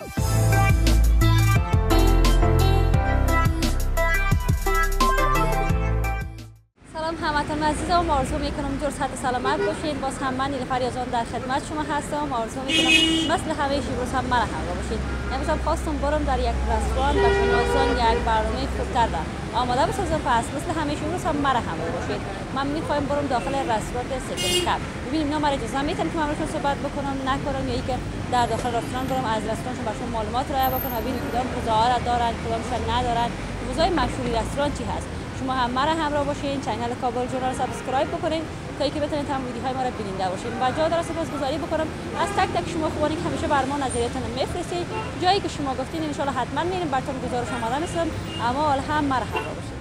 هموطنان عزیزم، آرزو میکنم جور صحت سلامت باشین. باز هم من نیلوفر یزدان در خدمت شما هستم. آرزو میکنم مثل همیشه امروز هم مرا همراه باشین. امروز هم خواستم برم در یک رستوران و شناسان یک برنامه خوب کردم آماده بسازم. پس مثل همیشه امروز هم مرا همراه باشین. من میخوایم برم داخل رستوران سکند کپ. ببینیم اینا مرا اجازه میتونن که من براشون صحبت بکنم نکنم، یا اینکه در داخل رستوران برم از رستورانشون براشون معلومات ارائه بکنم و ببینیم کدام غذاها را دارن کدامش ندارن، غذای مشهوری رستوران چی هست. شما هم مرا همراه باشین، کانال کابل ژورنال سابسکرایب بکنین تا اینکه بتونید هم ویدیوهای ما را ببینید باشین. و جا داره سپاسگزاری بکنم از تک تک شما خوبانی که همیشه بر ما نظریاتتون میفرستید. جایی که شما گفتین ان شاء الله حتما میریم براتون گزارش آماده می‌سازم. اما حالا هم مرا همراه باشین.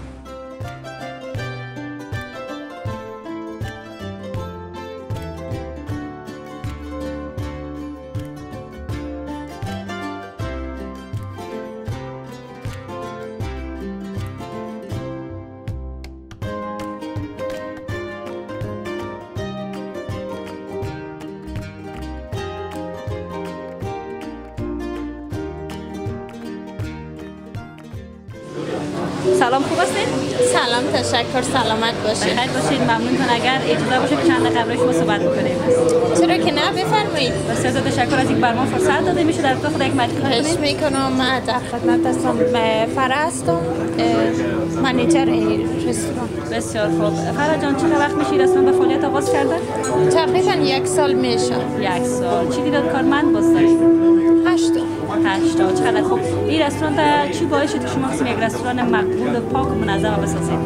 سلام، خوب هستید؟ سلام، تشکر، سلامت باشید. بخیر باشید، ممنونتون. اگر اجازه باشه که چند دقیقه قبل شما صحبت بکنیم. چرا که نه، بفرمایید. بسیار تشکر از اینکه برام فرصت داده میشه در خود یک معرفی کنید. خواهش میکنم. من در خدمت هستم. فرح هستم، منیجر این رستوران. بسیار خوب. فرح جان، چقدر وقت میشه رستوران به فعالیت آغاز کرده؟ تقریبا 1 سال میشه. 1 سال. چی دیداد کارمند باز دارید؟ 8 تا. چقدر خوب. این رستوران چی باعث شد که شما خواستید یک رستوران مقبول و پاک و منظم بسازید؟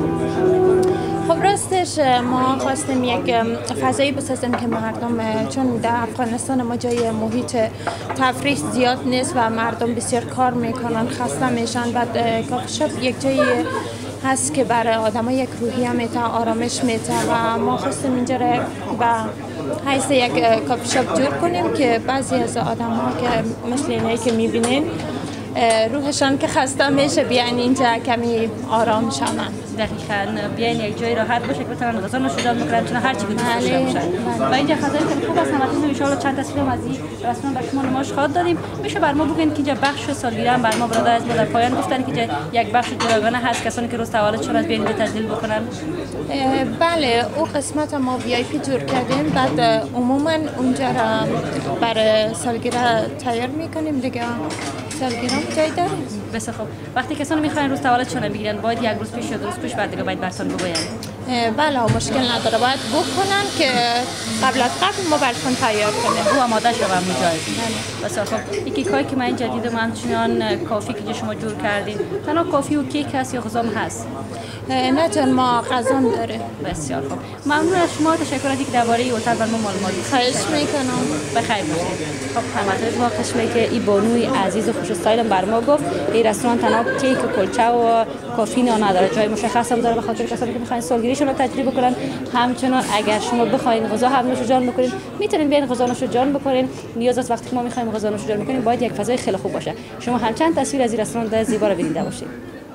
خب راستش ما خواستیم یک فضایی بسازیم که مردم، چون در افغانستان ما جای محیط تفریح زیاد نیست و مردم بسیار کار میکنن، خسته میشن و کافی شاپ یک جایی هست که برای آدم‌ها یک روحیه میده، آرامش میده و ما خواستیم اینجا با حیث یک کافی شاپ جور کنیم که بعضی از آدم‌ها که مثل اینایی که میبینین روحشان که خسته میشه بیان اینجا کمی آرام شون. دقیقاً بیان یک جای راحت باشه که بتونن غذاشون رو بکنن، چون هر چی که دوست داشته باشن. و اینجا فضای خیلی خوب است. همتون ان شاء الله چند تصویر از این رستوران برای شما نمایش خواهد دادیم. میشه بر ما بگین که اینجا بخش سالگیری هم بر ما برادر از ما در پایان گفتن که اینجا یک بخش جداگانه هست کسانی که روز تولدشون از بیان تجلیل بکنن. بله، او قسمت ما وی آی پی جور کردیم. بعد عموما اونجا را برای سالگیری تیار میکنیم دیگه. سالگیری جای داریم. بسیار خوب. وقتی کسانی میخواین روز تولدشون بگیرن باید یک روز پیش یا 2 روز پیش بعد دیگه باید براتون بگوین؟ بله، مشکل نداره. باید بوک کنن که قبل از قبل ما براتون تیار کنیم. او آماده شده اونجا. بسیار خوب. این کیکایی که من جدید همچنان کافی که شما جور کردین، تنها کافی و کیک هست یا غذا هست؟ نه جان، ما غذا داره. بسیار خوب. ممنون از شما. تشکر از اینکه درباره این هتل برام معلومات دادید. خواهش میکنم. بخیر باشید. خب همتون با قسمتی که این بانوی عزیز و خوش استایل بر ما گفت این رستوران تنها کیک و کلچه و کافی نداره، جای مشخص هم داره به خاطر کسانی که میخواین سالگیریشون رو تجربه بکنن. همچنان اگر شما بخواین غذا هم نوش جان بکنین میتونین بیاین غذا نوش جان بکنین. نیاز است وقتی که ما میخوایم غذا نوش جان بکنیم باید یک فضای خیلی خوب باشه. شما هم چند تصویر از این رستوران زیبا رو ببینید باشید.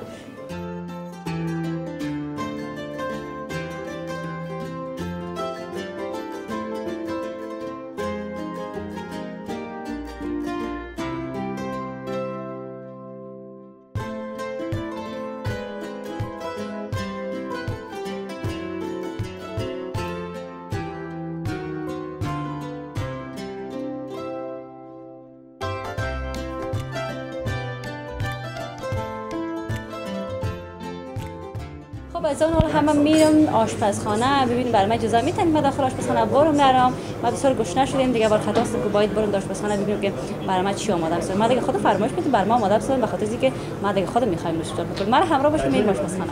خب از اون حالا همه میرم آشپزخانه. ببین برام اجازه میتونید من داخل آشپزخانه برم نرم؟ ما بسیار گشنه شدیم دیگه، بار خطاست که باید برم آشپزخانه ببینیم که برام چی آماده است. ما دیگه خود فرمایش میدیم برام آماده است به خاطر اینکه ما دیگه خود میخوایم نوش جان بکنیم. ما همراه باشیم میریم آشپزخانه.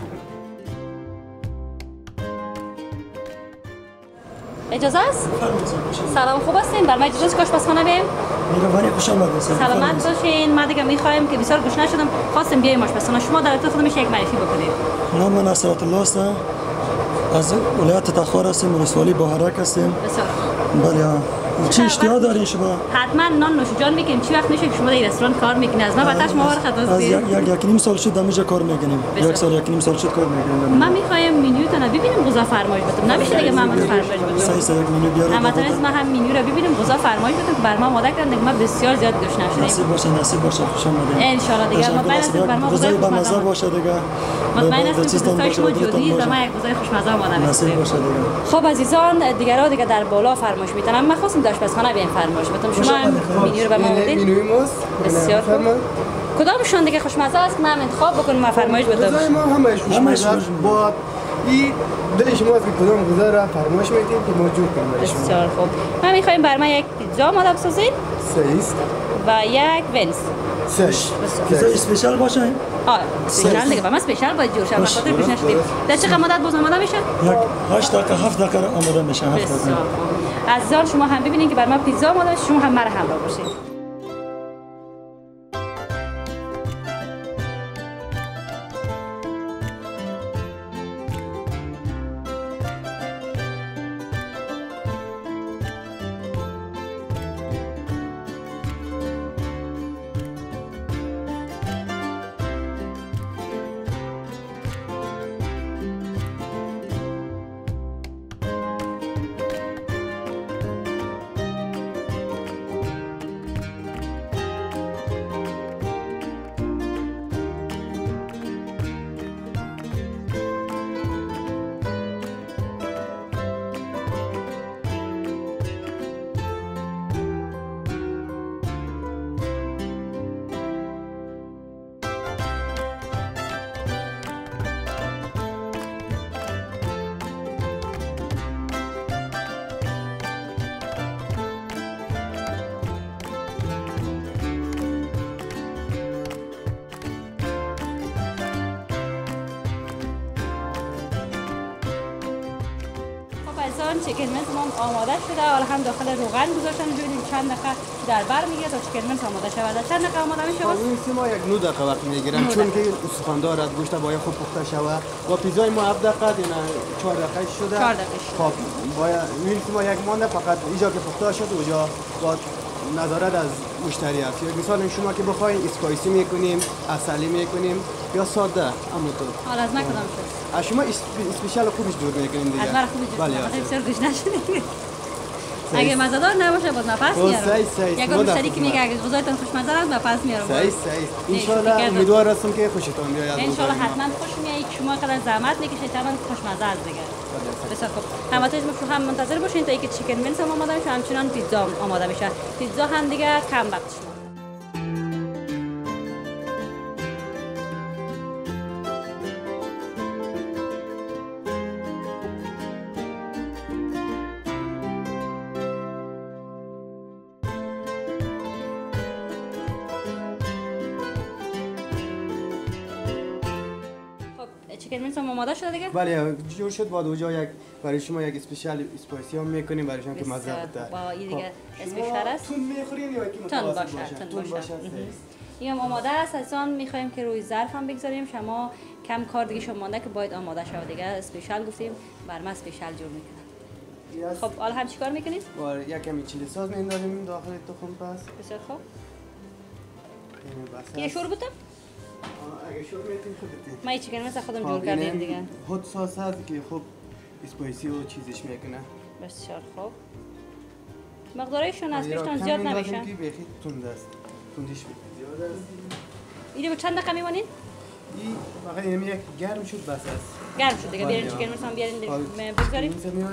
اجازه است؟ سلام، خوب هستین؟ برام اجازه است که آشپزخانه بریم؟ میگم خوش آمدید. سلامت باشین. ما دیگه میخوایم که بسیار گشنه شدم خواستیم بیایم آشپزخانه. شما در خود میشه یک معرفی بکنید؟ نام من نصرت الله است. از ولایت تخار هستیم، ولسوالی بهارک هستیم. بسیار بله. چی اشتها دارین شما؟ حتما نان نوش جان میکنیم. چی وقت میشه که شما در رستوران کار میکنید؟ از ما بتاش ما ورخ از یک نیم سال شد دمیجا کار میکنیم. یک سال یک نیم سال شد کار میکنیم. ما میخوایم منیو تا ببینیم غذا فرمایش بدم. نمیشه دیگه من فرمایش بدم. سه یک منیو بیارید. اما تنیز ما هم منیو رو ببینیم غذا فرمایش بدم که بر ما آماده کردن که ما بسیار زیاد گوش نشدیم. نصیب باشه خوش آمدید. ان شاء الله دیگه مطمئن هستم بر ما غذای خوشمزه باشه دیگه. مطمئن هستم که دوستای شما جدی و ما یک غذای خوشمزه آماده نصیب باشه دیگه. خب عزیزان دیگرها دیگه در بالا فرمایش میتونم. من خواستم آشپزخانه بیایم فرمایش بدم. شما هم منیو رو به ما بدید. منیوی ماست. بسیار خوب. کدامشون دیگه خوشمزه است که من انتخاب بکنم و فرمایش بدم؟ غذای ما همش خوشمزه است. با این دل شما که کدام غذا را فرمایش میدید که موجود کنیم. بسیار خوب. ما میخوایم بر ما یک پیتزا آماده بسازید. سیست. و یک ونز. سش. پیتزا اسپیشال باشه؟ اسپیشال دیگه. ما اسپیشال باید جور شد. بخاطر پیش نشدیم. در چه مدت باز آماده میشه؟ یک 8 دقیقه 7 دقیقه آماده میشه. 7 دقیقه. عزیزان شما هم ببینید که بر ما پیتزا آماده میشه. شما هم مرا همراه باشید. چیکن منس ما آماده شده. حالا هم داخل روغن گذاشتن. ببینیم چند دقیقه در بر میگیره تا چیکن منس آماده شود. چند دقیقه آماده میشه؟ ما یک 9 دقیقه وقت میگیرن چون که استخوان از گوشت باید خوب پخته شود. با پیزای ما 7 دقیقه دینا 4 دقیقه شده. 4 دقیقه شده. خب باید ما یک مانده فقط اینجا که پخته شد اونجا با نظارت از مشتری است. مثلا شما که بخواید اسپایسی میکنیم، عسلی میکنیم یا ساده همونطور. حالا از من کدام شد؟ از شما اسپیشال خوبش دور میکنیم دیگه. از من خوبش دور. بله. بسیار گوش نشدید. اگه مزه‌دار نباشه باز نفس میارم. یک مشتری که میگه اگه غذایتون خوشمزه است نفس میارم. صحیح. ان شاء الله امیدوار هستم که خوشتون بیاد. ان شاء الله حتما خوش میاد. شما قدر زحمت میکشید تا خوشمزه است دیگه. بسیار خوب. همتون هم منتظر باشین تا اینکه چیکن منس هم آماده میشه. همچنان پیتزا آماده میشه. پیتزا هم دیگه کم وقت شما. چیکن منس هم آماده شده دیگه؟ بله جور شد. بعد اونجا یک برای شما یک اسپیشال اسپایسی هم میکنیم برای شما که مزه بده. با این دیگه اسپیشال است. تون میخورین یا کی متوسط باشه؟ این هم آماده است. اصلا میخوایم که روی ظرف هم بگذاریم. شما کم کار دیگه شما مونده که باید آماده شود دیگه. اسپیشال گفتیم بر ما اسپیشال جور میکنه. خب حالا هم چیکار میکنید؟ یک کمی چیلی ساز میندازیم داخل تخم پس. بسیار خوب. یه شور بودم؟ اگه شور میتونیم خودتون. ما چیکن منس خودم جور کردیم دیگه. هات ساس هست که خوب اسپایسی و چیزش میکنه. بسیار خوب. مقدارشون از پیشتون زیاد نمیشه. که بخی تند است. تندیش زیاد است. اینو به چند دقیقه میمونین؟ این فقط یک گرم شد بس است. گرم شد دیگه. بیارین چیکن منس هم بیارین بگذاریم.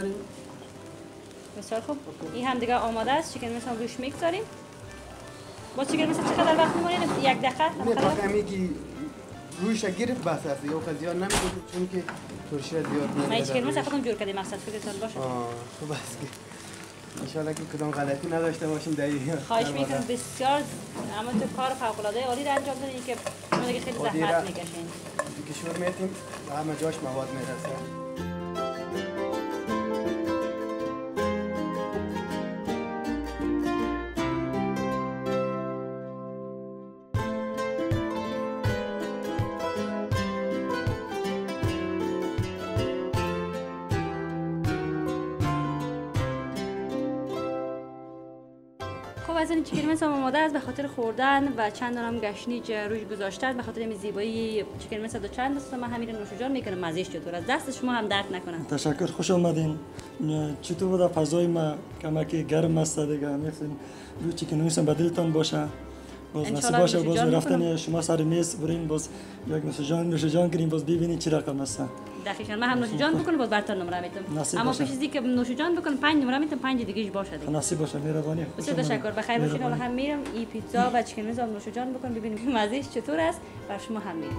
بسیار خوب. این هم دیگه آماده است. چیکن منس هم روش میگذاریم. با چیکن منس چقدر وقت میمونین؟ یک دقیقه؟ نه فقط میگی رویش گرفت بس است. یا خیلی زیاد نمیگه چون که ترشی زیاد نمیاد. ما چیکن منس خودم جور کردیم مقصد فکرتون باشه. خوب است که ان شاء الله که کدام غلطی نداشته باشیم در این. خواهش میکنم بسیار اما تو کار فوق العاده عالی را انجام دادین که شما دیگه خیلی زحمت میکشین. دیگه شور میتیم همه جاش مواد میرسه. از این چیکن منس آماده است به خاطر خوردن و چند دانم گشنیج روش گذاشتن به خاطر این زیبایی چیکن منس دو چند است من همین نوش جان میکنم مزهش چطور است دست شما هم درد نکنه. تشکر خوش آمدین. چطور بود فضای ما کمکی گرم است دیگه میخوایم رو چیکن منس بدلتان باشه. باز نصیب باشه باز رفتن شما سر میز برین باز یک نوش جان کنیم باز ببینید چی رقم است. دقیقاً من هم نوش جان بکنم باز براتون نمره میدم. اما پیش از اینکه نوش جان بکنم 5 نمره میدم 5 دیگه‌اش باشه دیگه. نصیب باشه مهربانی. بسیار تشکر بخیر باشین. حالا هم میرم این پیتزا و چیکن منس نوش جان بکنم ببینیم مزهش چطور است بر شما هم میگم.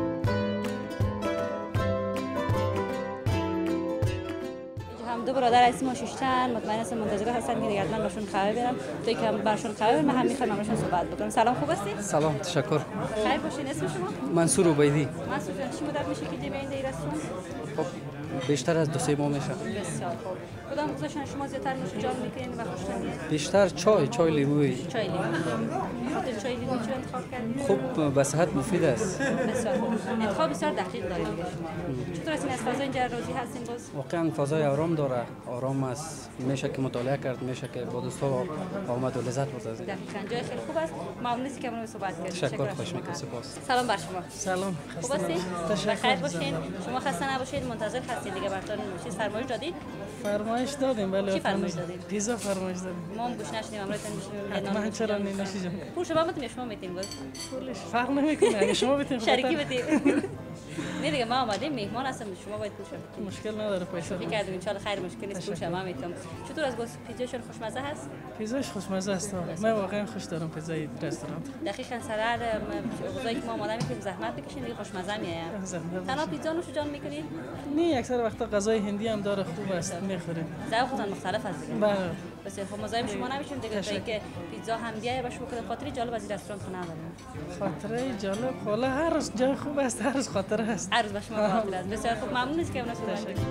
هم دو برادر هستیم و ششتن مطمئن هستم منتظر هستن که دیگه من باشون خبر برم توی که برشون خبر من هم میخوام برشون صحبت بکنم. سلام خوب هستی؟ سلام تشکر. خیر باشین. اسم شما؟ منصور عبیدی. منصور جان چی مدت میشه که دیگه این رستوران؟ خب بیشتر از 2-3 ماه میشه. بسیار خوب. کدام گذاشتن شما زیادتر نوش جان میکنین و خوشتون بیشتر چای لیمویی. چای لیمو. خاطر چای لیمو چرا انتخاب کردید؟ خوب به صحت مفید است. بسیار خوب. انتخاب بسیار دقیق دارید دیگه شما. چطور هستین از فضای اینجا راضی هستین باز؟ واقعا فضای آرام داره. آرام است. میشه که مطالعه کرد میشه که با دوستا آمد و لذت برد از این. دقیقاً جای خیلی خوب است. ممنون هستم که با ما صحبت کردید. تشکر خوش میکنم سپاس. سلام بر شما. سلام. خوب هستین؟ بخیر باشین. شما خسته نباشید منتظر هستید دیگه براتون چیز فرمایش دادید؟ فرمایش دادیم بله. چی فرمایش دادید؟ پیزا فرمایش دادیم. ما هم گوش نشدیم امروز میشیم. من چرا نمیشم؟ پول شما میتونید شما میتین بود. پولش فرق نمیکنه اگه شما بتین شریکی بدید. نه دیگه ما آمدیم مهمان هستم شما باید پول شما. مشکل نداره پیسه. فکر کردم ان شاء الله خیر مشکل نیست پول شما میتونم. چطور از گوز پیتزاشون خوشمزه هست؟ پیزاش خوشمزه است. من واقعا خوش دارم پیزای رستوران. دقیقاً سرعت غذایی که ما آماده میکنیم زحمت بکشین دیگه خوشمزه میاد. تنها پیتزا نوش جان میکنید؟ نه اکثر وقتا غذای هندی هم داره خوب است میخوریم. ذوقتون مختلف است دیگه. بله. بسیار خوب مزاحم شما نمیشیم دیگه تا اینکه پیتزا هم بیای باشه بکنه خاطری جالب از این رستوران تو نداریم. خاطره جالب حالا هر روز جای خوب است هر روز خاطره هست. هر روز با شما خاطره است. بسیار خوب ممنون است که اون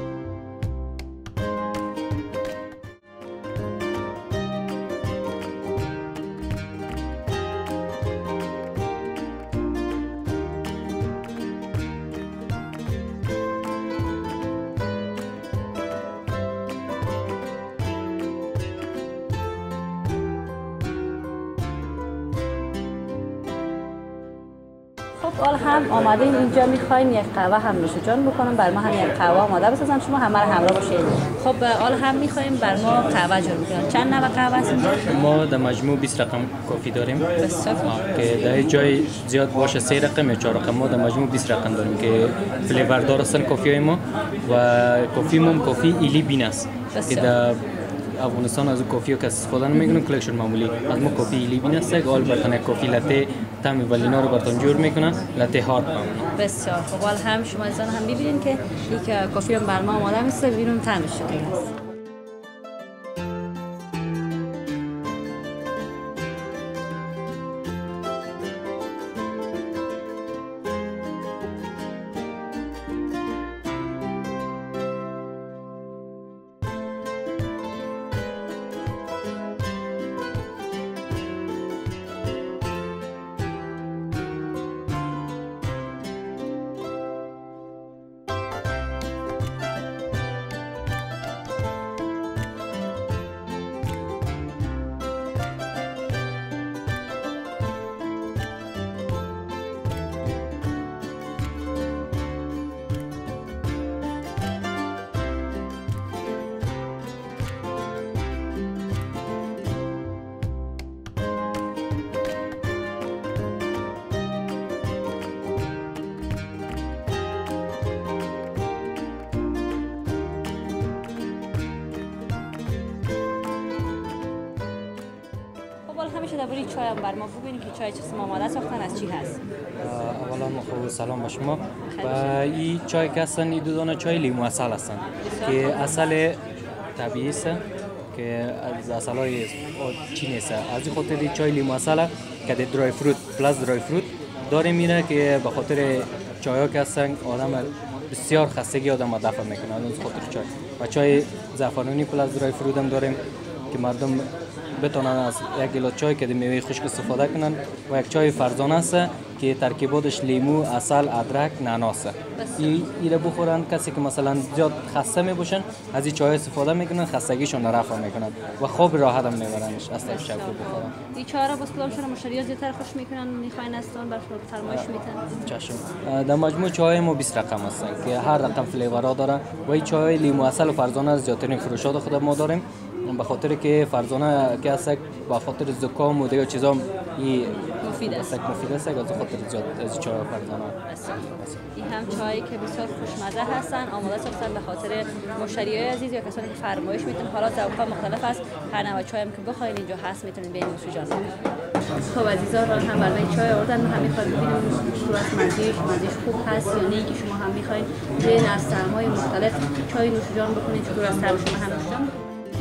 حالا هم آمدین اینجا میخواین یک قهوه هم نوش جان بکنم بر ما هم یک قهوه آماده بسازم شما همه رو همراه باشید. خب حالا هم میخوایم بر ما قهوه جور بکنم. چند نوع قهوه است اینجا؟ ما در مجموع 20 رقم کافی داریم که در جای زیاد باشه 3 رقم یا 4 رقم. ما در مجموع 20 رقم داریم که فلیور دار هستن کافی های ما و کافی ما کافی ایلی بین است که در افغانستان از کافی که استفاده نمیکنن کلکشن معمولی از ما کافی ایلی بین است که اول برتن کافی لاته تام ولینا رو براتون جور میکنن لاته هارد. بسیار خب حالا هم شما عزیزان هم ببینید که یک کافی هم بر ما آماده است ببینیم طعمش چطور است. همیشه درباره چای هم بر ما بگوین که چای چه قسم آماده ساختن از چی هست؟ اولا خوب سلام به شما. و این چای که هستن این 2 دانه چای لیمو اصل هستن که اصل طبیعی است که از اصلای چین است. از این خاطر چای لیمو اصل که درای فروت پلاس درای فروت داره میره که به خاطر چای‌ها که هستن آدم بسیار خستگی آدم دفع میکنه از خاطر چای. و چای زعفرانی پلاس درای فروت هم داریم که مردم بتونن از یک گلاس چای که میوه خشک استفاده کنن و یک چای فرزانه است که ترکیباتش لیمو، عسل، ادرک، نعناس است. ایره بخورن کسی که مثلا زیاد خسته میباشن از این چای استفاده میکنن، خستگیشون رفع میکنن و خواب راحت هم میبرنش از طریق شکر بخورن. این چای را باز کدام شما مشتری‌ها زیادتر خوش میکنن میخواین استان برای فرمایش میتن؟ چشم. در مجموع چای ما 20 رقم هستن که هر رقم فلیورا داره و این چای لیمو عسل و فرزانه زیادترین فروشات خود ما داریم. به خاطر که فرزانه که است با خاطر زکام و دیگه چیزا مفید است. مفید است از خاطر زیاد از چای فرزانه. این هم چایی که بسیار خوشمزه هستن، آماده هستن به خاطر مشتریای عزیز یا کسانی که فرمایش میتونن. حالا ذوق‌ها مختلف است، هر نوع چای هم که بخواید اینجا هست میتونید به نوشیجان کنید. خب عزیزان راه هم برای چای آوردن، ما هم می‌خوایم ببینیم صورت مزه‌اش خوب هست یا نه، که شما هم می‌خواید بین از طعم‌های مختلف چای نوشیجان بکنید چطور از طعم شما هم نوشیجان بکنید.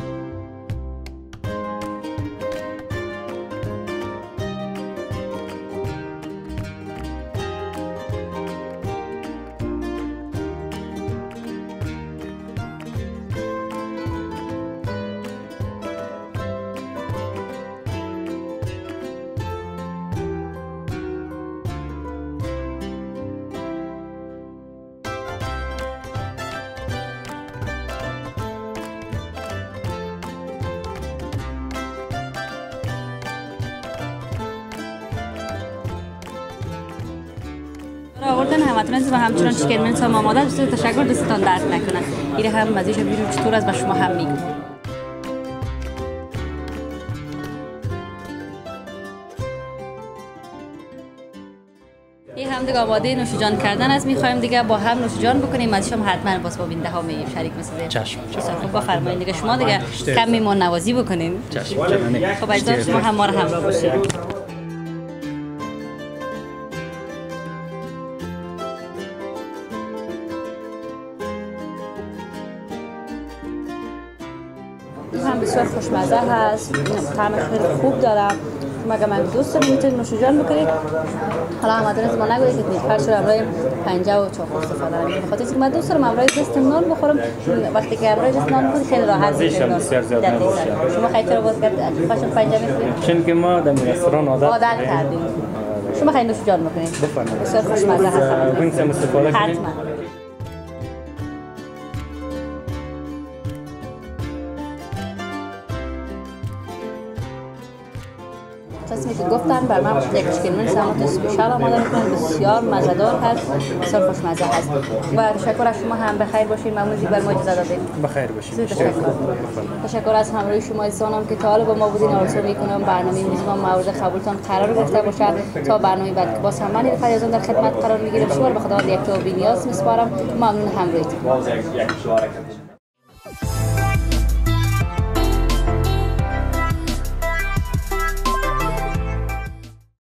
آوردن همتون و همچنان چیکن منس هم آماده است. تشکر، دستتان درد نکنه. این هم مزیج بیرون چطور است به شما هم میگم. این هم دیگه آماده نوشیجان کردن است. میخوایم دیگه با هم نوشیجان بکنیم. مزیج هم حتما باز با بیننده ها میگیم شریک میسازیم. چشم. خب بفرمایید دیگه شما دیگه کم میمون نوازی بکنین. چشم. خب عزیزان شما هم ما رو همراه باشید. هم بسیار خوشمزه هست، طعم خیلی خوب داره. مگه من دوست دارم میتونید نوشیجان بکنید. حالا همتون از ما نگویید که هر شب امروز پنجه و چاقو استفاده کنید. بخاطر اینکه من دوست دارم امروز دست نان بخورم. وقتی که امروز دست نان بخورید خیلی راحت میشه. شما خیلی رو باز کرد خوشم پنجه میخورید. چون که ما در رستوران عادت کردیم. شما خیلی نوشیجان بکنید. بسیار خوشمزه هست. بنویسم استفاده کنید. تصمیمی که گفتن بر من یک چیکن منس هم اسپیشال آماده میکنن، بسیار مزه‌دار هست، بسیار خوشمزه هست و تشکر از شما هم بخیر باشین. ممنون بر ما اجازه دادید. بخیر باشین. تشکر از همراهی شما عزیزانم که تا حالا با ما بودین. آرزو میکنم برنامه میزبان مورد قبولتان قرار گرفته باشه. تا برنامه بعد که باز هم من فریازان در خدمت قرار میگیرم. شما رو به خدا یک تو بی‌نیاز میسپارم. ممنون همراهیتون.